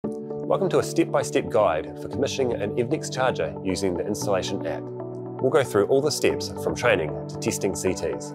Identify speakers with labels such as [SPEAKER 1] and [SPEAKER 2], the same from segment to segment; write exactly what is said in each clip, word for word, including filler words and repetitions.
[SPEAKER 1] Welcome to a step-by-step guide for commissioning an Evnex charger using the installation app. We'll go through all the steps from training to testing C Ts.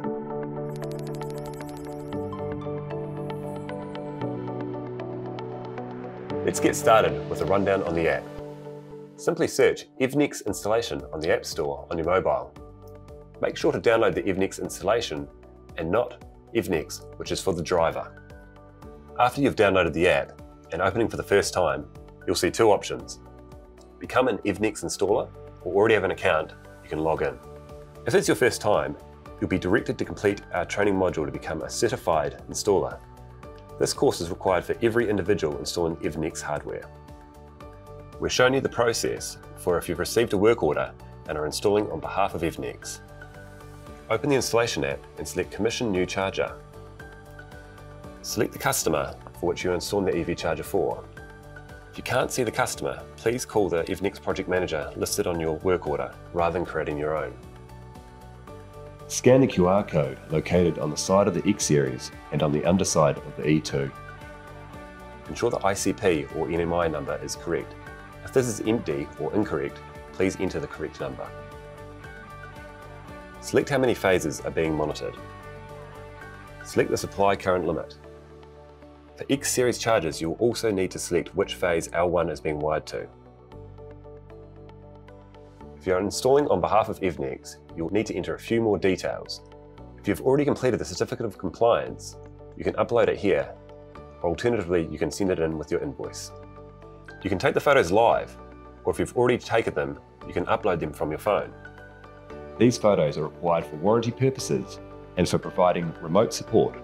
[SPEAKER 1] Let's get started with a rundown on the app. Simply search Evnex installation on the App Store on your mobile. Make sure to download the Evnex installation and not Evnex, which is for the driver. After you've downloaded the app and opening for the first time, you'll see two options. Become an Evnex installer, or already have an account, you can log in. If it's your first time, you'll be directed to complete our training module to become a certified installer. This course is required for every individual installing Evnex hardware. We're showing you the process for if you've received a work order and are installing on behalf of Evnex. Open the installation app and select Commission New Charger. Select the customer for which you're installing the E V charger for. If you can't see the customer, please call the Evnex project manager listed on your work order rather than creating your own.
[SPEAKER 2] Scan the Q R code located on the side of the X series and on the underside of the E two.
[SPEAKER 1] Ensure the I C P or N M I number is correct. If this is empty or incorrect, please enter the correct number. Select how many phases are being monitored. Select the supply current limit. For X series chargers, you will also need to select which phase L one is being wired to. If you are installing on behalf of Evnex, you'll need to enter a few more details. If you've already completed the certificate of compliance, you can upload it here, or alternatively you can send it in with your invoice. You can take the photos live, or if you've already taken them, you can upload them from your phone.
[SPEAKER 2] These photos are required for warranty purposes and for providing remote support.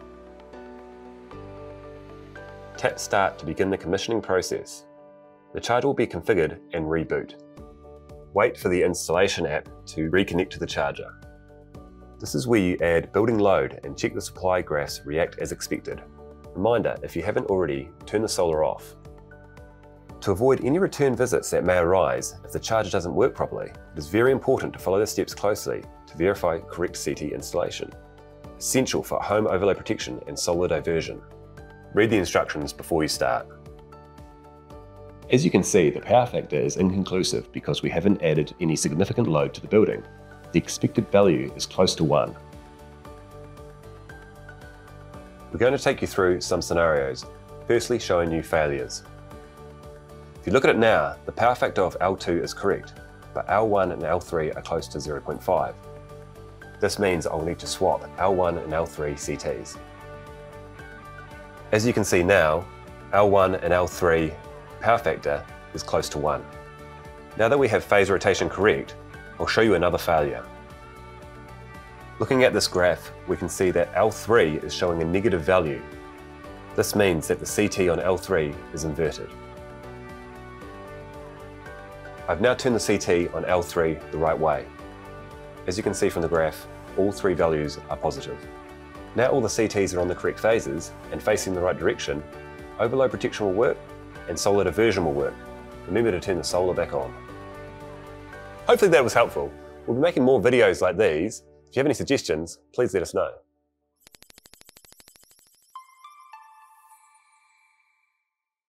[SPEAKER 1] Tap Start to begin the commissioning process. The charger will be configured and reboot. Wait for the installation app to reconnect to the charger. This is where you add building load and check the supply graphs react as expected. Reminder, if you haven't already, turn the solar off. To avoid any return visits that may arise if the charger doesn't work properly, it is very important to follow the steps closely to verify correct C T installation. Essential for home overload protection and solar diversion. Read the instructions before you start.
[SPEAKER 2] As you can see, the power factor is inconclusive because we haven't added any significant load to the building. The expected value is close to one.
[SPEAKER 1] We're going to take you through some scenarios, firstly showing you failures. If you look at it now, the power factor of L two is correct, but L one and L three are close to zero point five. This means I'll need to swap L one and L three C Ts. As you can see now, L one and L three power factor is close to one. Now that we have phase rotation correct, I'll show you another failure. Looking at this graph, we can see that L three is showing a negative value. This means that the C T on L three is inverted. I've now turned the C T on L three the right way. As you can see from the graph, all three values are positive. Now all the C Ts are on the correct phases and facing the right direction, overload protection will work and solar diversion will work. Remember to turn the solar back on. Hopefully that was helpful. We'll be making more videos like these. If you have any suggestions, please let us know.